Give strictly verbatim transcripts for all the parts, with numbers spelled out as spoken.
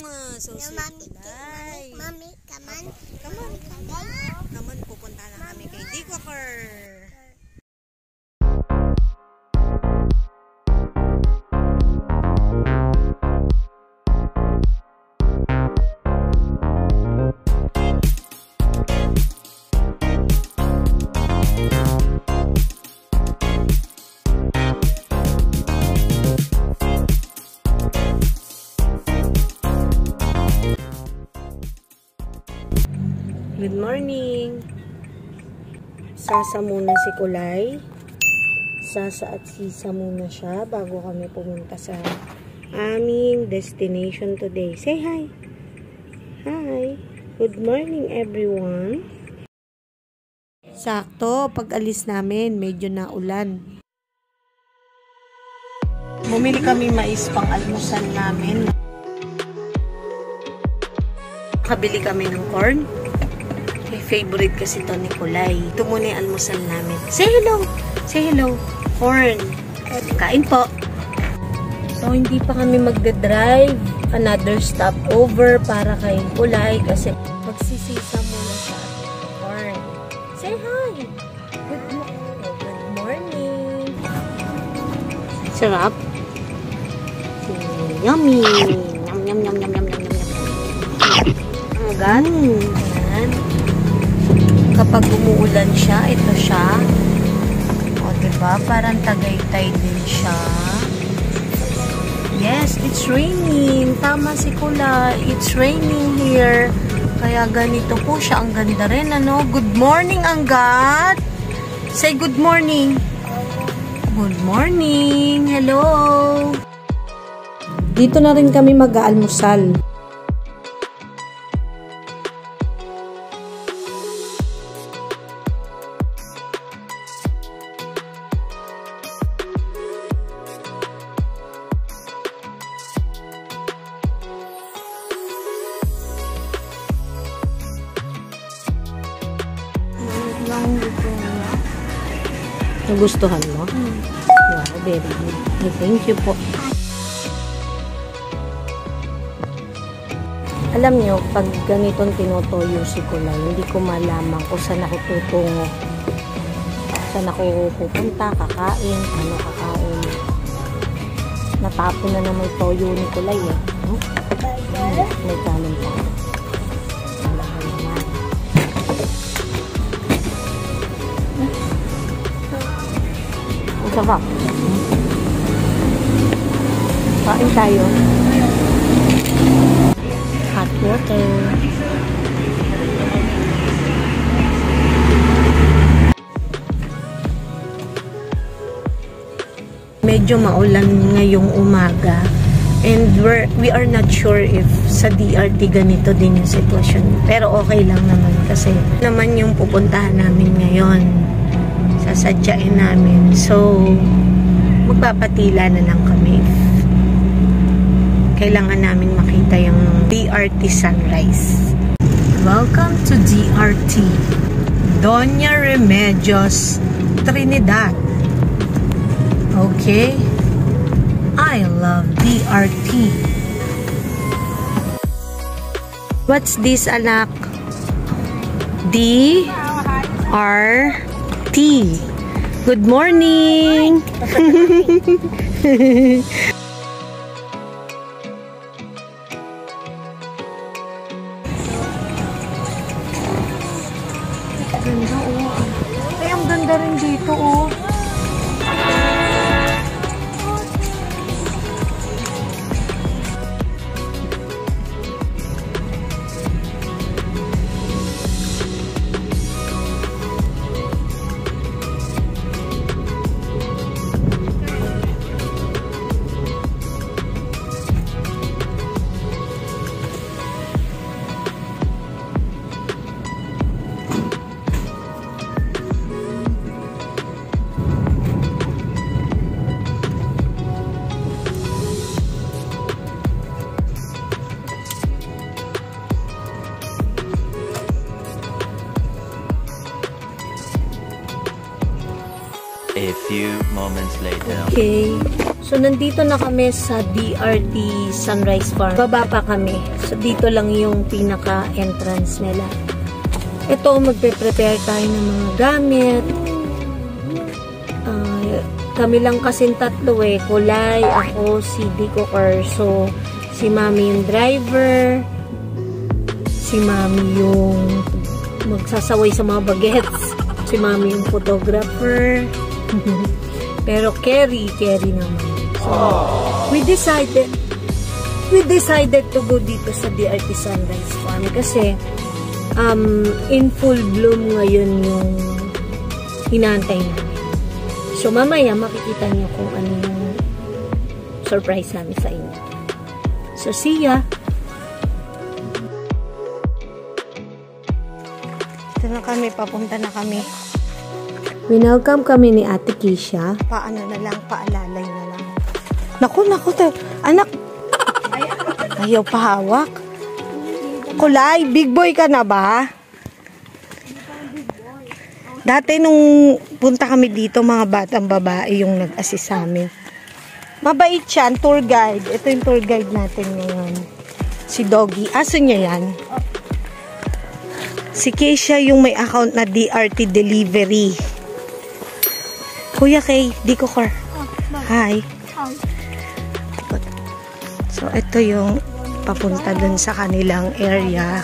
Mama. So sweet. Mami, mami, come on. Come on, come on. Come on, pupunta na kami kay Dikwaker. Good morning. Sasa muna si Kulay. Sasa at Sisa muna siya bago kami pumunta sa aming destination today. Say hi. Hi. Good morning everyone. Sakto, pag alis namin, medyo naulan. Bumili kami mais pang almusal namin. Kabili kami ng corn. Favorite kasi to ni Kulay. Ito muna yung almusal namin. Say hello! Say hello! Corn! Kain po! So, hindi pa kami magdadrive. Another stopover para kay Kulay kasi magsisisa muna siya. Corn. Say hi! Good morning! Good morning! Sarap! Yummy! Yum, yum, yum, yum, yum, yum, yum. Ang ganda! Ayan. Kapag umuulan siya, ito siya. O, diba? Parang Tagaytay din siya. Yes, it's raining. Tama si Kula. It's raining here. Kaya ganito po siya. Ang ganda rin, ano? Good morning, Anggat! Say good morning. Good morning. Hello. Dito na rin kami mag-aalmusal. Nagustuhan mo? Hmm. Wow, very good. Thank you po. Alam nyo, pag ganitong tinotoyo si Kulay, hindi ko malaman kung saan ako tutungo. Saan ako pupunta, kakain, ano kakain. Natapon na naman toyo ni Kulay eh. Hmm? May kanin pa. Sarap. Kain tayo. Hot water. Medyo maulan ngayong umaga. And we're, we are not sure if sa D R T ganito din yung sitwasyon. Pero okay lang naman kasi naman yung pupuntahan namin ngayon. Sasadyain namin. So, magpapatila na lang kami. Kailangan namin makita yung D R T sunrise. Welcome to D R T. Doña Remedios, Trinidad. Okay? I love D R T. What's this, anak? D R T. Good morning. Ganda oh. Ay, ang ganda rin dito oh. A few moments later. Okay. So, nandito na kami sa D R T Sunrise Farm. Baba pa kami. So, dito lang yung pinaka-entrance nila. Ito, magpe-prepare tayo ng mga gamit. Uh, kami lang kasing tatlo eh. Kulay, ako, si Dicocor. So, si Mami yung driver. Si Mami yung magsasaway sa mga bagets. Si Mami yung photographer. Pero carry, carry naman. So, we decided we decided to go dito sa D R T Sunrise Farm kasi um, in full bloom ngayon yung hinahantay namin. So, mamaya makikita niyo kung ano yung surprise namin sa inyo. So, see ya! Ito na kami, papunta na kami. Winelcome kami ni Ate Keisha. Paano na lang, paalalay na lang. Naku, naku, anak. Ayaw pahawak. Kulay, big boy ka na ba? Dati nung punta kami dito, mga batang babae yung nag-assist sa amin. Mabait siya, tour guide. Ito yung tour guide natin ngayon. Si Doggy. Aso niya yan? Si Keisha yung may account na D R T Delivery. Kuya Kay, Dicocor. Hi. So, ito yung papunta dun sa kanilang area.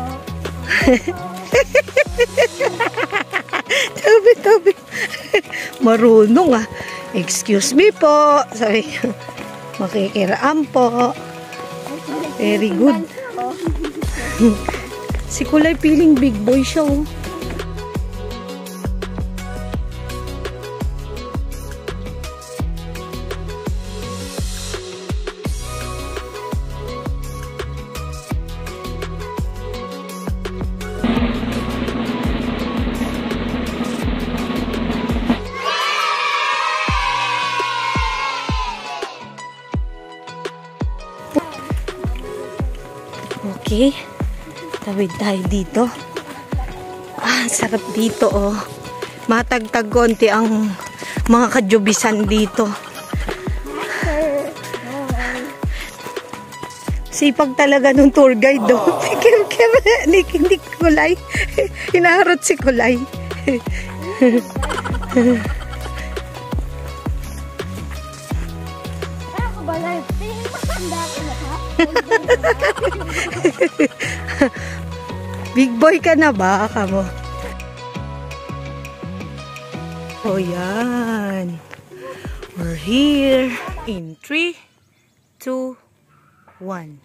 Tabi, tabi. Marunong ah. Excuse me po. Sabi niya, makikiraan po. Very good. Si Kulay feeling big boy siya oh. Okay. Tawid tayo dito. Ah, sarap dito oh. Matagtag konti ang mga kajubisan dito. Sipag talaga nung tour guide do. Oh. Hindi Kulay. Hinaharot si Kulay. Big boy ka na ba? Kamo. Oh, yan. We're here in three, two, one.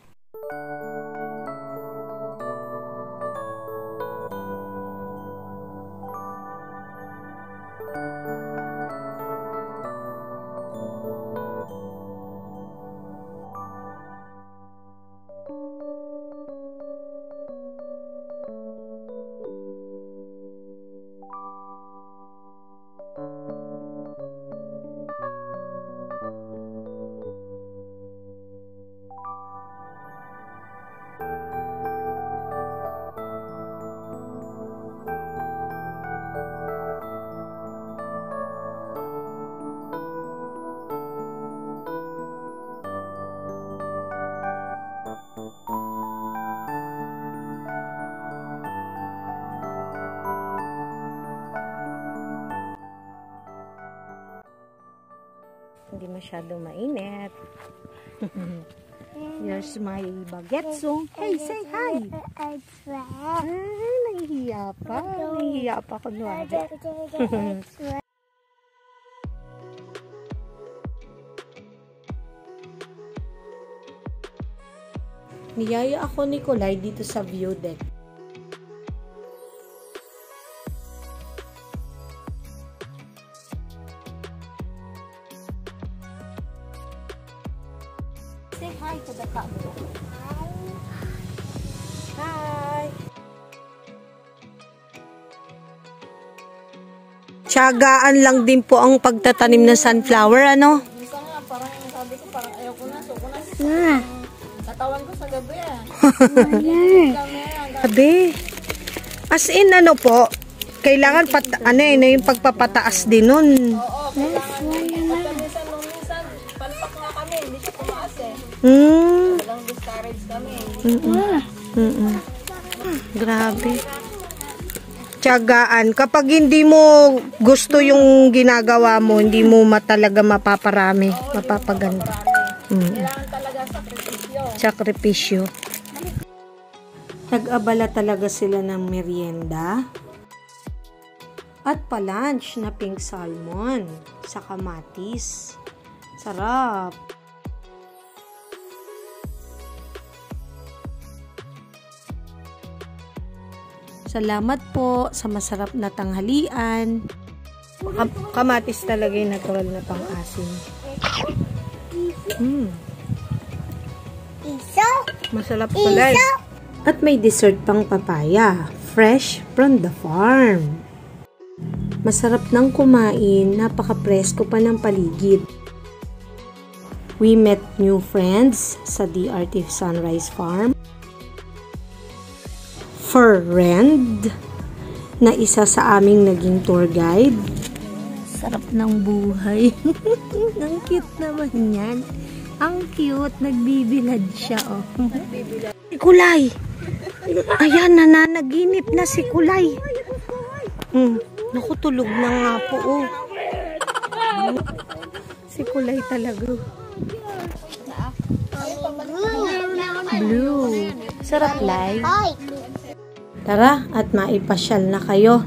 Hindi masyado mainit. Here's my baguette. Hey, say hi! Ah, nahihiya pa. Nahihiya pa kunwari. Niyaya ako ni Kulay dito sa view deck. Say hi to the camera. Hi. Tiyagaan lang din po ang pagtatanim ng sunflower, ano? Minsan nga, parang sabi ko, parang ayaw ko na, so ko na. Ah. Katawan ko sa gabi ah. Gabi. As in, ano po, kailangan pat, ano eh, yung pagpapataas din nun. Oo, kailangan. Pagka minsan, nung minsan, Hmm. Talagang discourage kami. Mm-mm. Mm-mm. Grabe. Tiyagaan. Kapag hindi mo gusto yung ginagawa mo, hindi mo matalaga mapaparami, mapapaganda. Mm. Kailangan talaga sakripisyo. Sakripisyo. Nag-abala talaga sila ng merienda at pa-lunch na pink salmon sa kamatis. Sarap. Salamat po sa masarap na tanghalian. Kam- kamatis talaga yung natural na pang-asim. Mm. Iso. Masarap pala. Eh. At may dessert pang papaya. Fresh from the farm. Masarap nang kumain. Napaka-presko pa ng paligid. We met new friends sa D R T Sunrise Farm. Friend na isa sa aming naging tour guide. Sarap ng buhay. Ang cute naman yan. Ang cute. Nagbibilad siya, oh. Si Kulay. Ayan, nananaginip na si Kulay. Mm, naku, tulog na nga po, oh. Si Kulay talaga. Blue. Sarap, Lay. Hoy. Tara, at maipasyal na kayo.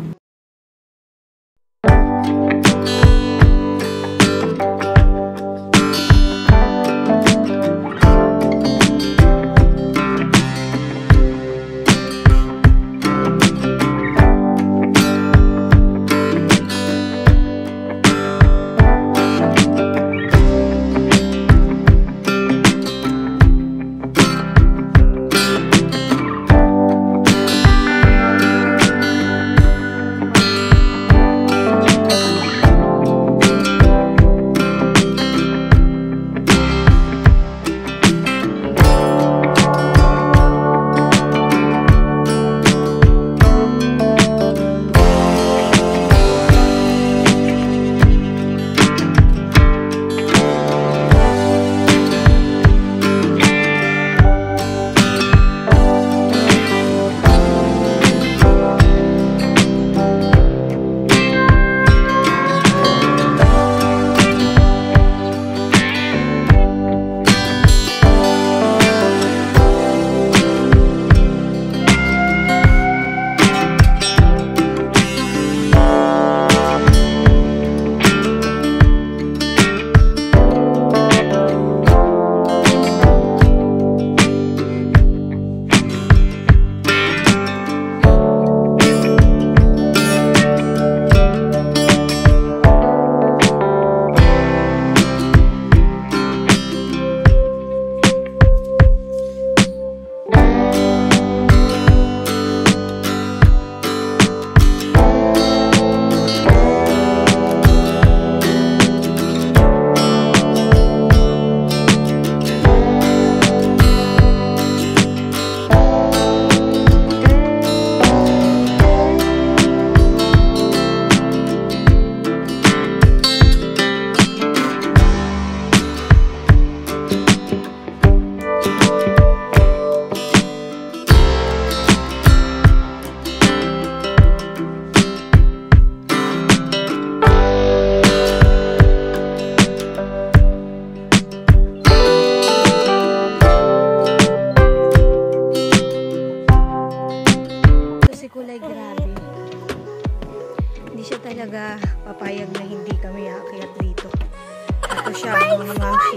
talaga papayag na hindi kami aakyat dito. Ito siya, mga mamsi.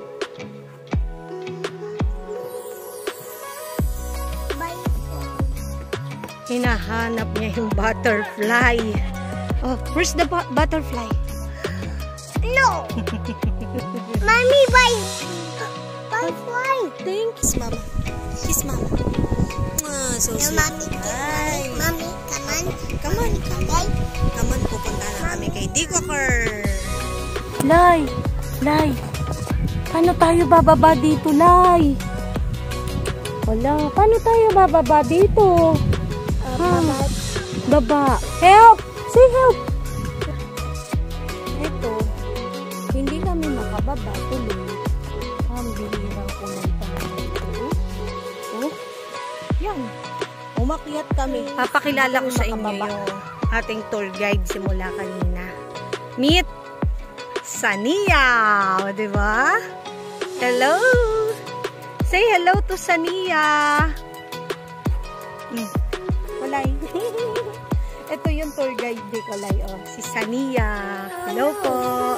Hinahanap niya yung butterfly. Oh, where's the bu butterfly? No! Mommy, bye! Butterfly! Thanks, Mama. Kiss Mama. Ah, so No, sweet. mommy, Ay. mommy, come on. Come on, come Okay? Come on, pupunta na kami kay Dikoker. Lay! Lay! Paano tayo bababa dito, Lay? Wala, paano tayo bababa dito? Ah, baba. Help! Say help! Ito, hindi kami makababa tuloy. Ang bihirang pumunta na ito. Oh, yan. Umakyat kami. Papakilala ko sa inyo Makababa. yung ating tour guide simula kanina. Meet Sania! O, diba? Hello! Say hello to Sania! Hmm. Kulay. Ito yung tour guide ni Kulay. Oh, si Sania. Hello po!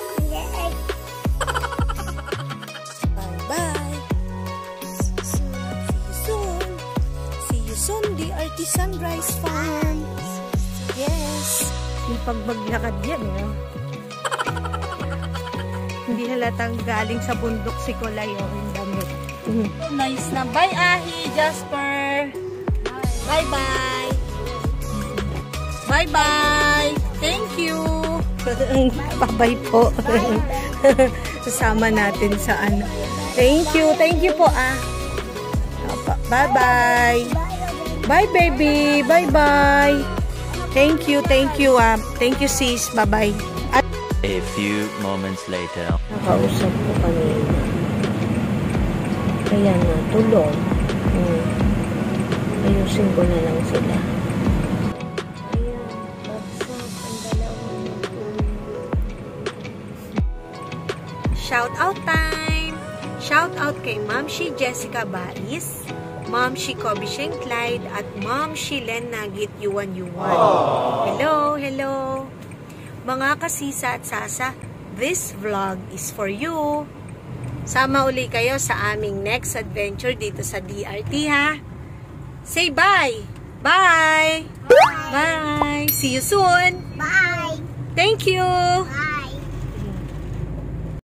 Bye-bye. See you soon. See you soon, D R T Sunrise Farm. Yes. Yung pagbaglakad yan, eh. Hindi halatang galing sa bundok si Kulay o yung damit. Nice na. Bye, Ahi, Jasper. Bye-bye. Bye-bye. Thank you. Bye-bye po. Kasama natin sa ano. Thank you. Thank you po, ah. Bye-bye. Bye, baby. Bye-bye. Thank you. Thank you, ah. Thank you, sis. Bye-bye. A few moments later. Nakausap ko kanina. Kaya na, tulong. Hmm. Ayusin ko na lang sila. Ayan, bagsak ang dalawang shout out time! Shout out kay Ma'am Shi Jessica Bais, Ma'am Shi Kobe Sheng Clyde, at Ma'am Shi Len Nagit Yuan Yuan. Hello, hello! Mga kasisa at sasa, this vlog is for you. Sama uli kayo sa aming next adventure dito sa D R T, ha? Say bye! Bye! Bye! Bye! See you soon! Bye. Thank you! Bye.